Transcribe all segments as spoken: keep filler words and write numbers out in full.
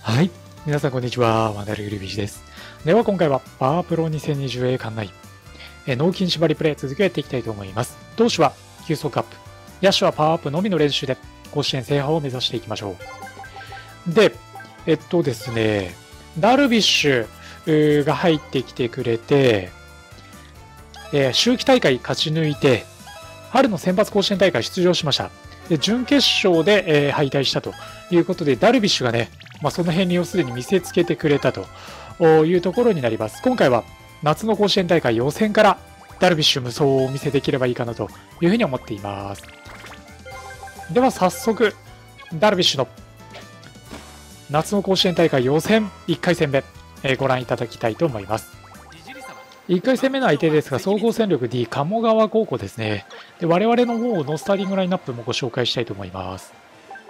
はい。皆さん、こんにちは。ワンダルグルビーチです。では、今回は、パワープロ にせんにじゅうエー 館内、え脳筋縛りプレイ続けていきたいと思います。投手は、急速アップ。野手はパワーアップのみの練習で、甲子園制覇を目指していきましょう。で、えっとですね、ダルビッシュが入ってきてくれて、えー、秋季大会勝ち抜いて、春の選抜甲子園大会出場しました。で準決勝で、えー、敗退したということで、ダルビッシュがね、まあ、その辺にをすでに見せつけてくれたというところになります。今回は夏の甲子園大会予選からダルビッシュ無双をお見せできればいいかなというふうに思っています。では早速、ダルビッシュの夏の甲子園大会予選いっかい戦目、えー、ご覧いただきたいと思います。いっかい戦目の相手ですが、総合戦力 D 鴨川高校ですね。で我々の方のスターティングラインナップもご紹介したいと思います。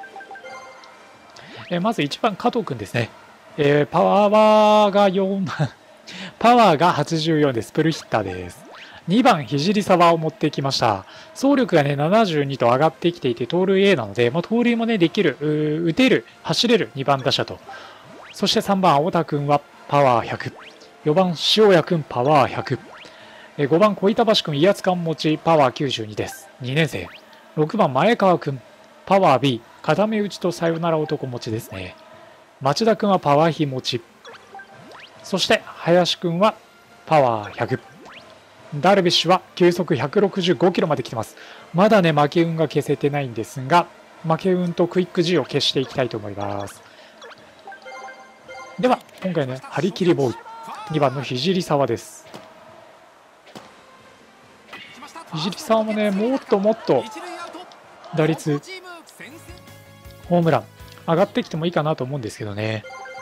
えまずいちばん加藤君ですね。えー、パワーがよんパワーがはちじゅうよんです。プルヒッターです。にばん聖沢を持ってきました。走力がねななじゅうにと上がってきていて盗塁 A なので、まあ、盗塁もねできる、打てる、走れるにばん打者と。そしてさんばん青田君はパワーひゃく。よばん塩谷君パワーひゃく。ごばん小板橋君威圧感持ちパワーきゅうじゅうにです。にねん生。ろくばん前川君パワー B。固め打ちとさよなら男持ちですね。町田君はパワー比持ち。そして林君はパワーひゃく。ダルビッシュは球速ひゃくろくじゅうごキロまで来てます。まだね負け運が消せてないんですが、負け運とクイック G を消していきたいと思います。では今回ね張り切りボーイにばんの聖沢です。聖沢もねもっともっと打率ホームラン上がってきてもいいかなと思うんですけどね。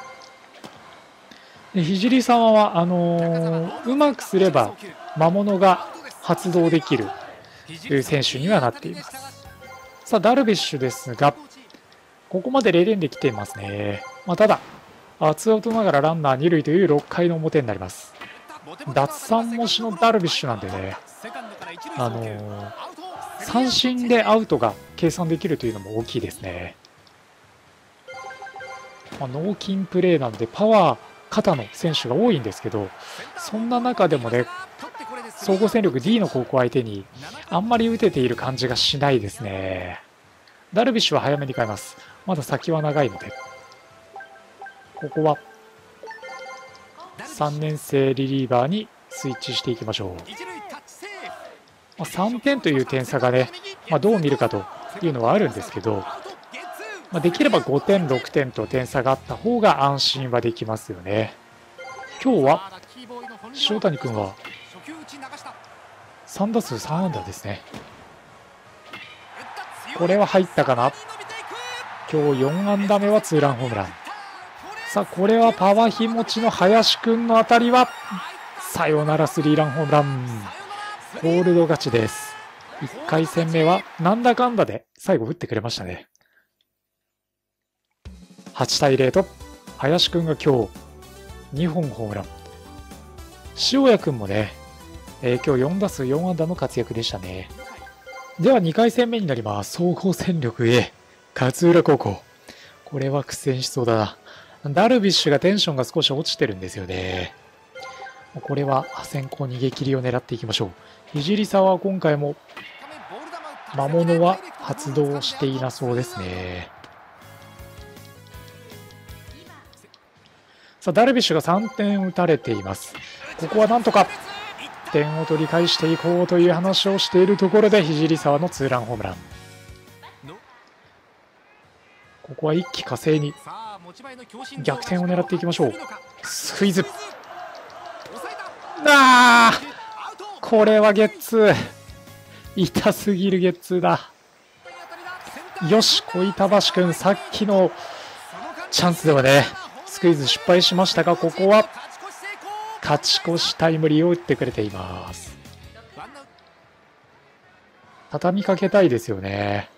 で聖沢はあのー、うまくすれば魔物が発動できる選手にはなっています。さあダルビッシュですが、ここまでれいてんで来ていますね。まあ、ただツーアウトながらランナーに塁というろっかいの表になります。奪三もしのダルビッシュなんでね、あのー、三振でアウトが計算できるというのも大きいですね。まあ、脳筋プレーなのでパワー肩の選手が多いんですけど、そんな中でもね総合戦力 D の高校相手にあんまり打てている感じがしないですね。ダルビッシュは早めに変えます。まだ先は長いので、ここはさんねん生リリーバーにスイッチしていきましょう。まあ、さんてんという点差がね、まあ、どう見るかというのはあるんですけど、まあ、できればごてんろくてんと点差があった方が安心はできますよね。今日は塩谷君はさん打数さん安打ですね。これは入ったかな。今日よん安打目はツーランホームラン。さあこれはパワー日持ちの林君の当たりはサヨナラスリーランホームラン。コールド勝ちです。いっかい戦目はなんだかんだで最後打ってくれましたね。はちたいゼロと林君が今日にほんホームラン。塩谷君もね、えー、今日よん打数よん安打の活躍でしたね。ではにかい戦目になります。総合戦力 A 勝浦高校。これは苦戦しそうだな。ダルビッシュがテンションが少し落ちてるんですよね。これは先行逃げ切りを狙っていきましょう。聖沢は今回も魔物は発動していなそうですね。さあダルビッシュがさんてん打たれています。ここはなんとか点を取り返していこうという話をしているところで聖沢のツーランホームラン。ここは一気呵成に逆転を狙っていきましょう。スクイズ。あーこれはゲッツー。痛すぎるゲッツーだ。よし小板橋君、さっきのチャンスではねスクイズ失敗しましたが、ここは勝ち越しタイムリーを打ってくれています。畳みかけたいですよね。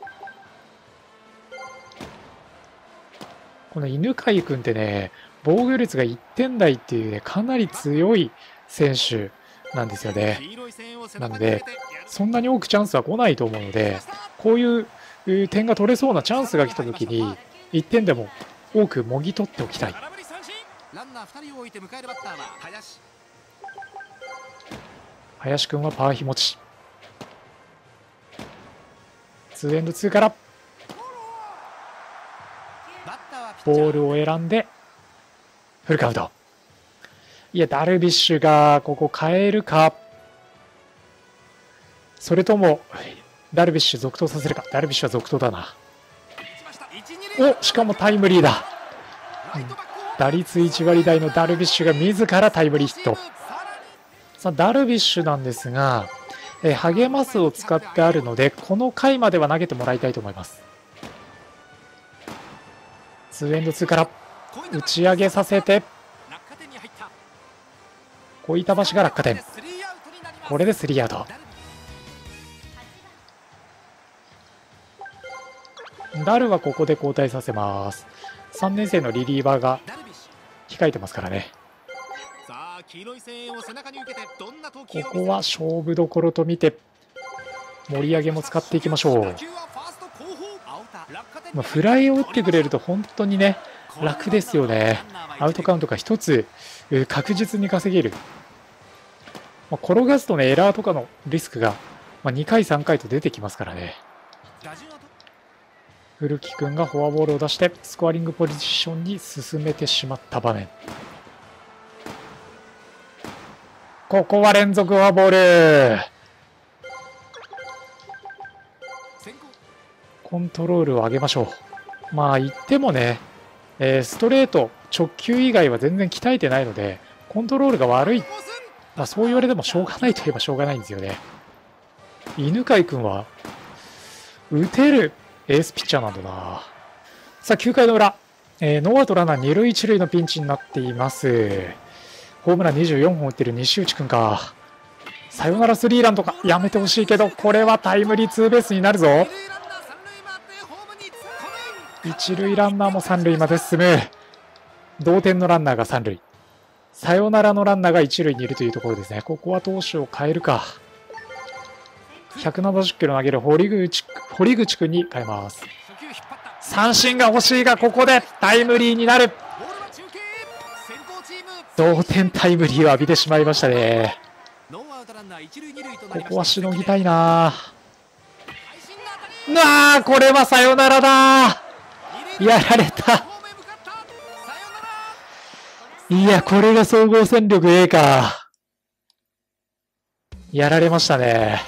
この犬飼君ってね防御率がいってん台っていうねかなり強い選手なんですよね。なのでそんなに多くチャンスは来ないと思うので、こういう点が取れそうなチャンスが来た時にいってんでも多くもぎ取っておきたい。林君はパワー日持ち。ツーエンドツーからボールを選んでフルカウント。いや、ダルビッシュがここ変えるか、それともダルビッシュ続投させるか。ダルビッシュは続投だな。お、しかもタイムリーだ。打率いち割台のダルビッシュが自らタイムリーヒット。さあダルビッシュなんですが、え励ますを使ってあるので、この回までは投げてもらいたいと思います。ツーエンドツーから打ち上げさせて、小板橋が落下点。これでスリーアウト。ダルはここで交代させます。さんねん生のリリーバーが控えてますからね。ここは勝負どころと見て盛り上げも使っていきましょう。まあ、フライを打ってくれると本当にね楽ですよね。アウトカウントがひとつ確実に稼げる。まあ、転がすとねエラーとかのリスクが、まあ、にかいさんかいと出てきますからね。古木君がフォアボールを出してスコアリングポジションに進めてしまった場面。ここは連続フォアボール。コントロールを上げましょう。まあ言ってもね、えー、ストレート直球以外は全然鍛えてないのでコントロールが悪い、まあ、そう言われてもしょうがないといえばしょうがないんですよね。犬飼君は打てるエースピッチャーなんだな。さあきゅうかいの裏、えー、ノーアウトランナーに塁いち塁のピンチになっています。ホームランにじゅうよんほん打ってる西内君か。サヨナラスリーランとかやめてほしいけど、これはタイムリーツーベースになるぞ。一塁ランナーも三塁まで進む。同点のランナーが三塁、サヨナラのランナーが一塁にいるというところですね。ここは投手を変えるか。ひゃくななじゅっキロ投げる堀口堀口君に変えます。三振が欲しいがここでタイムリーになる。同点タイムリーを浴びてしまいましたね。ここはしのぎたいな。なあ、これはサヨナラだ。やられた。いや、これが総合戦力 A か。やられましたね。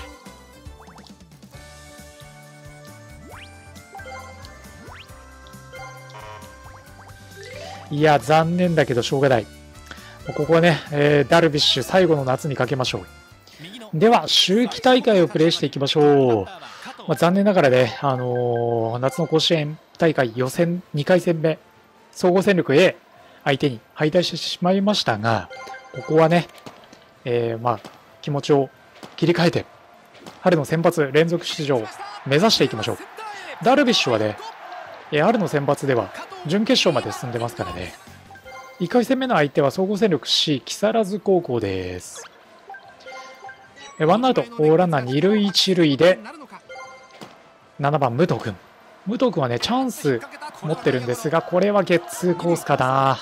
いや、残念だけどしょうがない。ここはね、えー、ダルビッシュ最後の夏にかけましょう。では秋季大会をプレーしていきましょう。まあ、残念ながらね、あのー、夏の甲子園大会予選にかい戦目総合戦力 A 相手に敗退してしまいましたが、ここはね、えー、まあ気持ちを切り替えて春の選抜連続出場を目指していきましょう。ダルビッシュはね、春の選抜では準決勝まで進んでますからね。いっかい戦目の相手は総合戦力 C 木更津高校です。ワンアウトランナーに塁いち塁でななばん武藤君。武藤君はねチャンス持ってるんですが、これはゲッツーコースかな。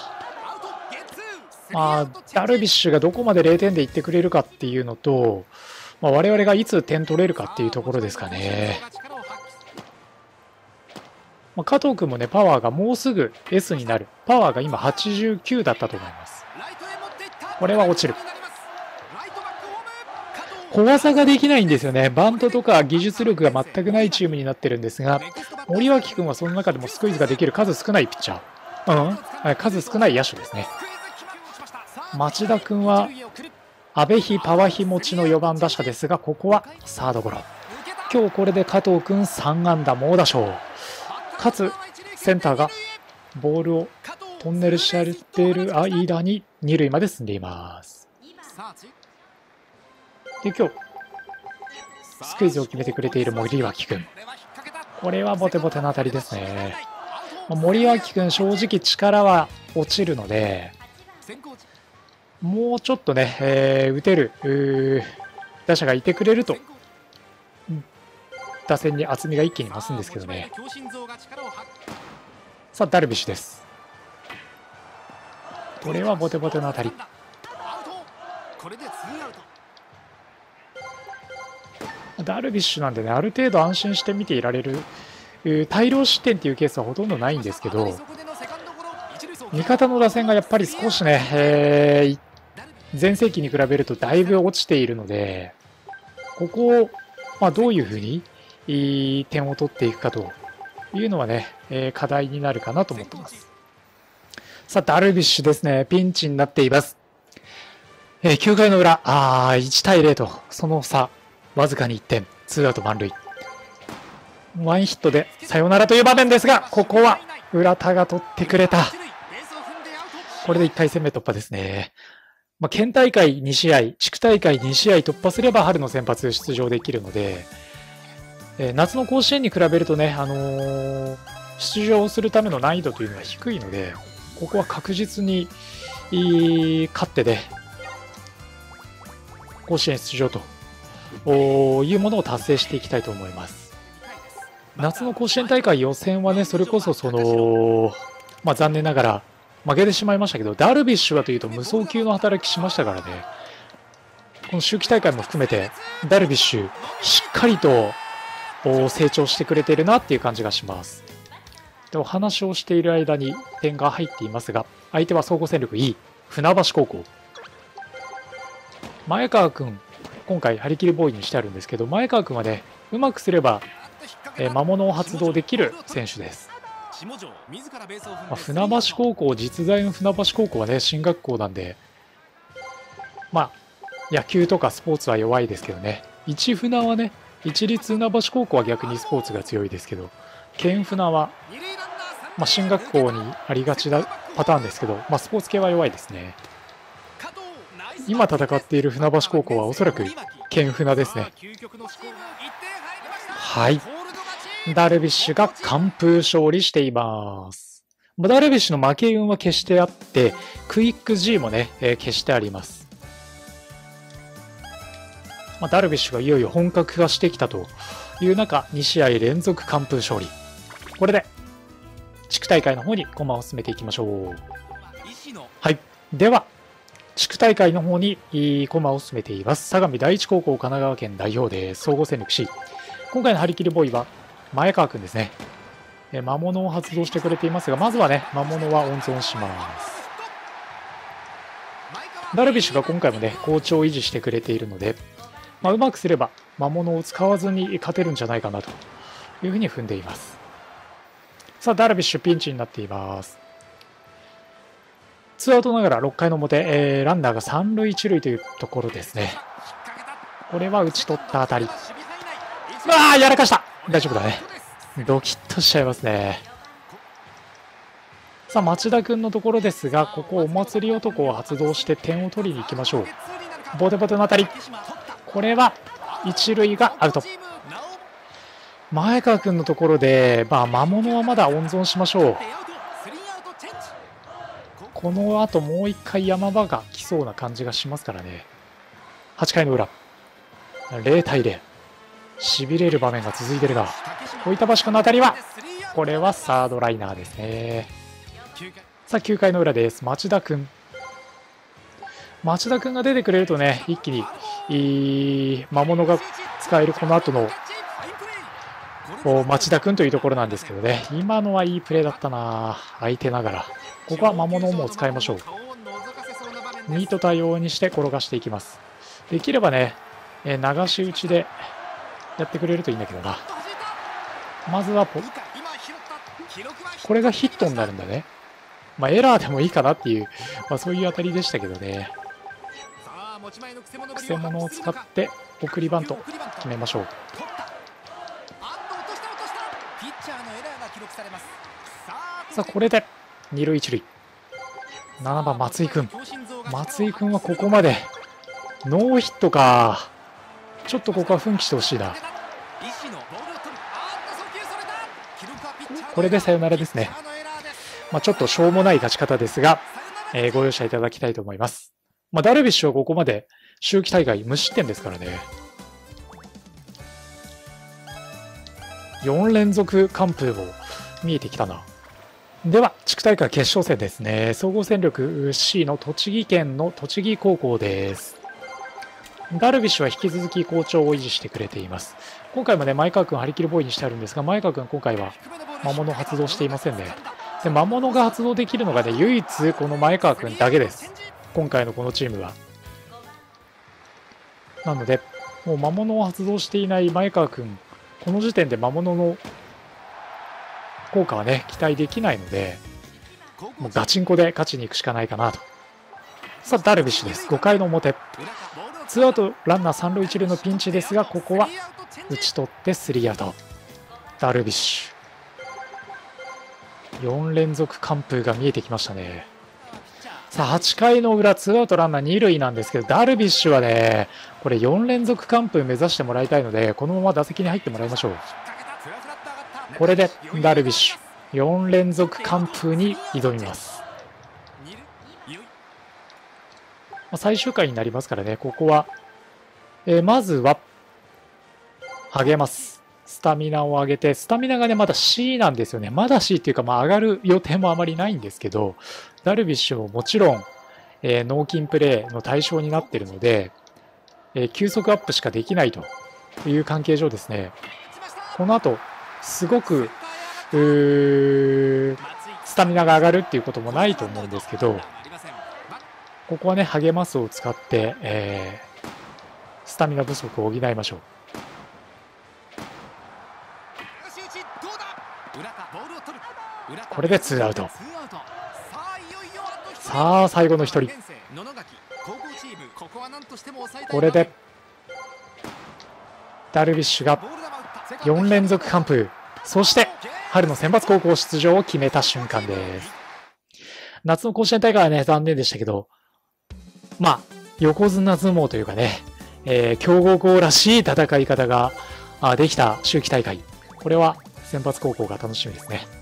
まあダルビッシュがどこまでれいてんでいってくれるかっていうのと、まあ、我々がいつ点取れるかっていうところですかね。まあ、加藤君もねパワーがもうすぐ エス になる。パワーが今はちじゅうきゅうだったと思います。これは落ちる。小技ができないんですよね。バントとか技術力が全くないチームになってるんですが、森脇君はその中でもスクイズができる数少ないピッチャー、うん、数少ない野手ですね。町田君は阿部比パワー比持ちのよばん打者ですが、ここはサードゴロ。今日これで加藤君さん安打猛打賞、かつセンターがボールをトンネルしている間にに塁まで進んでいます。で今日スクイズを決めてくれている森脇君、これはボテボテの当たりですね。森脇君正直力は落ちるので、もうちょっとね、えー、打てる打者がいてくれると打線に厚みが一気に増すんですけどね。さあダルビッシュです。 これはボテボテの当たり。ダルビッシュなんでね、ある程度安心して見ていられる、大量失点っていうケースはほとんどないんですけど、味方の打線がやっぱり少しね、えー、前世紀に比べるとだいぶ落ちているので、ここを、まあ、どういうふうにいい点を取っていくかというのはね、えー、課題になるかなと思ってます。さあ、ダルビッシュですね、ピンチになっています。えー、きゅうかいの裏、あーいちたいゼロと、その差、わずかにいってん、ツーアウト満塁。ワンヒットでサヨナラという場面ですが、ここは浦田が取ってくれた。これでいっかい戦目突破ですね。まあ、県大会に試合、地区大会に試合突破すれば春の先発出場できるので、えー、夏の甲子園に比べるとね、あのー、出場するための難易度というのは低いので、ここは確実に勝ってね、甲子園出場というものを達成していきたいと思います。夏の甲子園大会予選はね、それこそその、まあ、残念ながら負けてしまいましたけど、ダルビッシュはというと無双級の働きしましたからね、この秋季大会も含めて、ダルビッシュ、しっかりと成長してくれているなっていう感じがします。でお話をしている間に点が入っていますが、相手は総合戦力いい船橋高校。前川君、今回張り切りボーイにしてあるんですけど、前川君はね、うまくすれば、えー、魔物を発動できる選手です。まあ、船橋高校、実在の船橋高校はね、進学校なんで、まあ、野球とかスポーツは弱いですけどね、市船はね、市立船橋高校は逆にスポーツが強いですけど、県船は、まあ、進学校にありがちなパターンですけど、まあ、スポーツ系は弱いですね。今戦っている船橋高校はおそらく県船ですね。はい。ダルビッシュが完封勝利しています。ダルビッシュの負け運は決してあって、クイック G もね、えー、消してあります。まあ、ダルビッシュがいよいよ本格化してきたという中、に試合連続完封勝利。これで、地区大会の方に駒を進めていきましょう。はい。では、地区大会の方に駒を進めています。相模第一高校神奈川県代表です。総合戦力 C。今回の張り切りボーイは前川君ですね。魔物を発動してくれていますが、まずはね、魔物は温存します。ダルビッシュが今回もね、好調を維持してくれているので、まあ、うまくすれば魔物を使わずに勝てるんじゃないかなというふうに踏んでいます。さあ、ダルビッシュピンチになっています。ツーアウトながらろっかいの表、えー、ランナーがさん塁いち塁というところですね。これは打ち取った当たり。ああ、やらかした。大丈夫だね。ドキッとしちゃいますね。さあ、町田君のところですが、ここお祭り男を発動して点を取りに行きましょう。ボテボテの当たり。これはいち塁がアウト。前川君のところで、まあ、魔物はまだ温存しましょう。この後もういっかい山場が来そうな感じがしますからね。はちかいの裏。ゼロたいゼロ。しびれる場面が続いているが、小板橋君の当たりは、これはサードライナーですね。さあ、きゅうかいの裏です。町田君。町田君が出てくれるとね、一気にいい魔物が使えるこの後の町田君というところなんですけどね、今のはいいプレーだったな、相手ながら。ここは魔物をもう使いましょう。ミート対応にして転がしていきます。できればね、えー、流し打ちでやってくれるといいんだけどな。まずはポこれがヒットになるんだね。まあ、エラーでもいいかなっていう、まあ、そういう当たりでしたけどね。くせ者を使って送りバント決めましょう。さあ、これでに塁いち塁。ななばん松井君。松井君はここまでノーヒットか。ちょっとここは奮起してほしいな。これでサヨナラですね。まあ、ちょっとしょうもない勝ち方ですが、えー、ご容赦いただきたいと思います。まあ、ダルビッシュはここまで秋季大会無失点ですからね。よん連続完封を見えてきたな。 では地区大会決勝戦ですね。総合戦力 C の栃木県の栃木高校です。ダルビッシュは引き続き好調を維持してくれています。今回もね前川君張り切るボーイにしてあるんですが、前川君今回は魔物を発動していませんね。で魔物が発動できるのがね唯一この前川君だけです、今回のこのチームは。なのでもう魔物を発動していない前川君、この時点で魔物の効果はね期待できないので、もうガチンコで勝ちに行くしかないかなと。さあダルビッシュです。ごかいの表、ツーアウトランナーさん塁いち塁のピンチですが、ここは打ち取ってスリーアウト。ダルビッシュよん連続完封が見えてきましたね。さあはちかいの裏、ツーアウトランナーに塁なんですけど、ダルビッシュはねこれよん連続完封目指してもらいたいので、このまま打席に入ってもらいましょう。これでダルビッシュよん連続完封に挑みます。最終回になりますからね、ここは、えー、まずは励ます。スタミナを上げて、スタミナがねまだ C なんですよね。まだ C っていうか、まあ、上がる予定もあまりないんですけど、ダルビッシュももちろん、えー、脳筋プレーの対象になっているので、えー、球速アップしかできないという関係上ですね、この後すごくスタミナが上がるっていうこともないと思うんですけど、ここはね励ますを使って、えー、スタミナ不足を補いましょう。これでツーアウト。さあ最後のひとり、これでダルビッシュがよん連続完封、そして春の選抜高校出場を決めた瞬間です。夏の甲子園大会はね残念でしたけど、まあ横綱相撲というかね、えー、強豪校らしい戦い方ができた秋季大会、これは選抜高校が楽しみですね。